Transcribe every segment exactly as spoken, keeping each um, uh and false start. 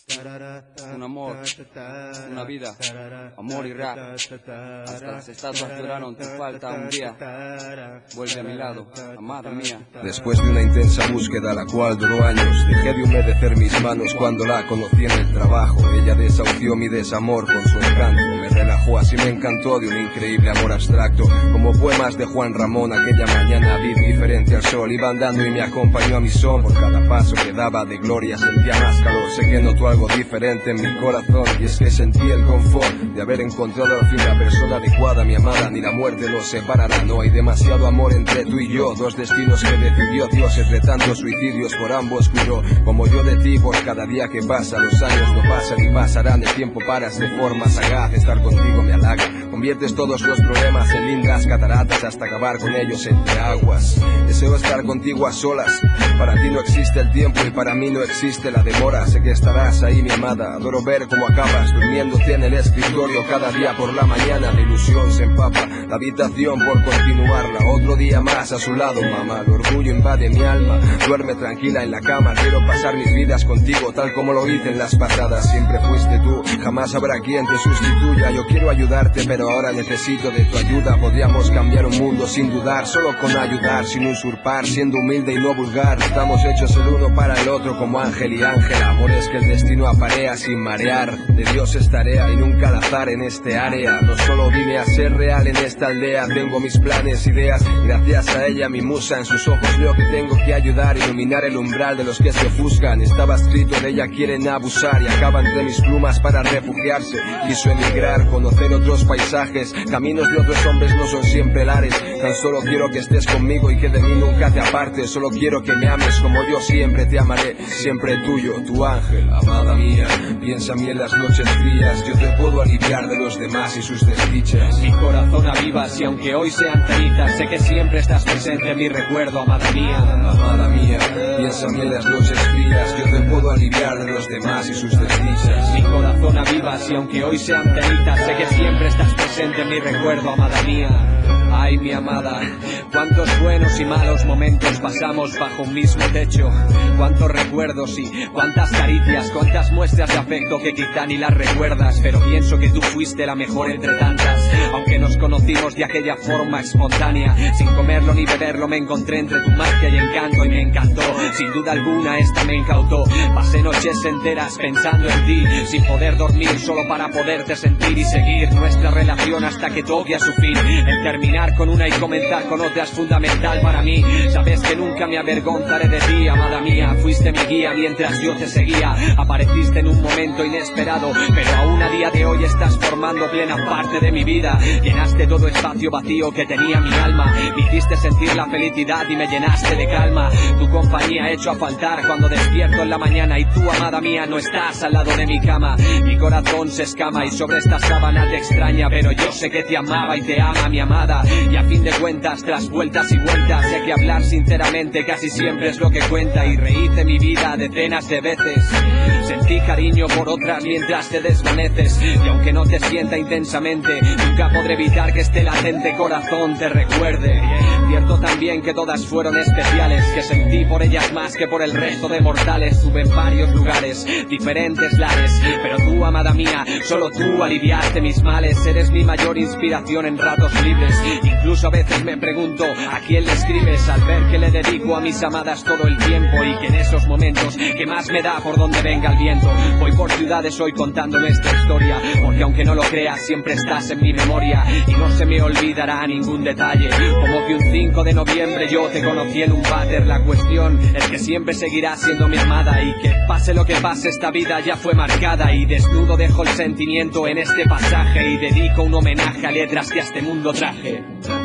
un amor, una vida, amor y rap. Hasta las estatuas lloraron tu falta un día. Vuelve a mi lado, amada mía. Después de una intensa búsqueda, la cual duró años, dejé de humedecer mis manos cuando la conocí en el trabajo. Ella desahució mi desamor con su encanto, me relajó, así me encantó de un increíble amor abstracto. Como poemas de Juan Ramón, aquella mañana vi diferente al sol. Iba andando y me acompañó a mi son. Por cada paso que daba de gloria sentía más calor. Sé que notó algo diferente en mi corazón, y es que sentí el confort de haber encontrado al fin la persona adecuada, mi amada. Ni la muerte nos separará, no hay demasiado amor entre tú y yo. Dos destinos que decidió Dios, entre tantos suicidios por ambos cuidó. Como yo de ti, por cada día que pasa, los años no pasan y pasarán. El tiempo paras de forma sagaz, estar contigo me halaga. Conviertes todos los problemas en lindas cataratas hasta acabar con ellos entre aguas. Deseo estar contigo a solas, para ti no existe el tiempo y para mí no existe la demora. Sé que estarás ahí, mi amada, adoro ver cómo acabas durmiéndote en el escritorio cada día por la mañana. La ilusión se empapa la habitación por continuarla. Otro día más a su lado, mamá, el orgullo invade mi alma. Duerme tranquila en la cama, quiero pasar mis vidas contigo tal como lo hice en las pasadas. Siempre fuiste tú, jamás habrá quien te sustituya. Yo quiero ayudarte, pero ahora necesito de tu ayuda. Podríamos cambiar un mundo sin dudar, solo con ayudar, sin usurpar, siendo humilde y no vulgar. Estamos hechos el uno para el otro como ángel y ángel. Amor es que el destino aparea sin marear. De Dios es tarea y nunca al azar en este área. No solo vine a ser real en esta aldea, tengo mis planes, ideas. Gracias a ella, mi musa, en sus ojos veo que tengo que ayudar, iluminar el umbral de los que se ofuscan. Estaba escrito, de ella quieren abusar y acaban de mis plumas para refugiarse. Quiso emigrar, conocer otros paisajes, caminos de otros hombres no son siempre lares. Tan solo quiero que estés conmigo y que de mí nunca te apartes. Solo quiero que me ames como yo siempre te amaré, siempre tuyo, tu ángel, amada mía. Piensa en mí en las noches frías, yo te puedo aliviar de los demás y sus desdichas. Mi corazón avivas y aunque hoy sean cenizas, sé que siempre estás presente en mi recuerdo, amada mía. Amada mía, piensa en mí en las noches frías, yo te puedo aliviar de los demás y sus desdichas. Mi corazón avivas y aunque hoy sean cenizas, sé que siempre estás presente en mi recuerdo, amada mía. Ay, mi amada, cuántos buenos y malos momentos pasamos bajo un mismo techo. Cuántos recuerdos y cuántas caricias, cuántas muestras de afecto que quizá ni las recuerdas. Pero pienso que tú fuiste la mejor entre tantas. Aunque nos conocimos de aquella forma espontánea, sin comerlo ni beberlo me encontré entre tu magia y encanto y me encantó. Sin duda alguna esta me incautó. Pasé noches enteras pensando en ti, sin poder dormir solo para poderte sentir y seguir nuestra relación hasta que toque a su fin. El terminar con una y comenzar con otra es fundamental para mí. Sabes que nunca me avergonzaré de ti, amada mía. Fuiste mi guía mientras yo te seguía. Apareciste en un momento inesperado, pero aún a día de hoy estás formando plena parte de mi vida. Llenaste todo espacio vacío que tenía mi alma. Me hiciste sentir la felicidad y me llenaste de calma. Tu compañía ha hecho a faltar cuando despierto en la mañana y tú, amada mía, no estás al lado de mi cama. Mi corazón se escama y sobre esta sábana te extraña, pero yo sé que te amaba y te ama, mi amada. Y a fin de cuentas, tras vueltas y vueltas, sé que hablar sinceramente casi siempre es lo que cuenta. Y rehice mi vida decenas de veces. Sentí cariño por otras mientras te desvaneces. Y aunque no te sienta intensamente, nunca podré evitar que este latente corazón te recuerde. Cierto también que todas fueron especiales, que sentí por ellas más que por el resto de mortales. Tuve en varios lugares, diferentes lares, pero tú, amada mía, solo tú aliviaste mis males. Eres mi mayor inspiración en ratos libres. Incluso a veces me pregunto a quién le escribes, al ver que le dedico a mis amadas todo el tiempo. Y que en esos momentos que más me da por donde venga el viento, voy por ciudades hoy contando nuestra historia, porque aunque no lo creas siempre estás en mi memoria y no se me olvidará ningún detalle. Como que un cinco de noviembre yo te conocí en un váter. La cuestión es que siempre seguirás siendo mi amada y que pase lo que pase esta vida ya fue marcada. Y desnudo dejo el sentimiento en este pasaje y dedico un homenaje a letras que a este mundo traje.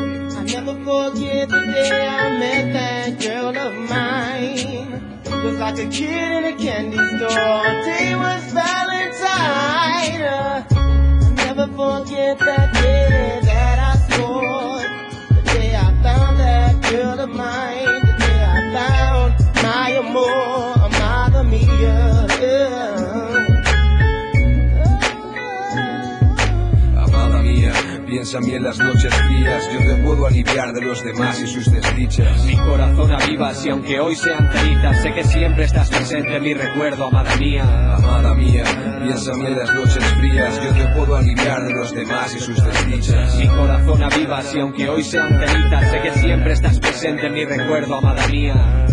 I never forget the day I met that girl of mine. Was like a kid in a candy store. Day was Valentine. Uh, I never forget that day that I scored. The day I found that girl of mine. The day I found my amor, amada mía. Yeah. Amada mía, Piensa en mí en las noches frías, yo te puedo aliviar de los demás y sus desdichas. Mi corazón avivas y aunque hoy sean cenizas, sé que siempre estás presente en mi recuerdo, amada mía. Amada mía, piensa en mí en las noches frías, yo te puedo aliviar de los demás y sus desdichas. Mi corazón avivas y aunque hoy sean cenizas, sé que siempre estás presente en mi recuerdo, amada mía.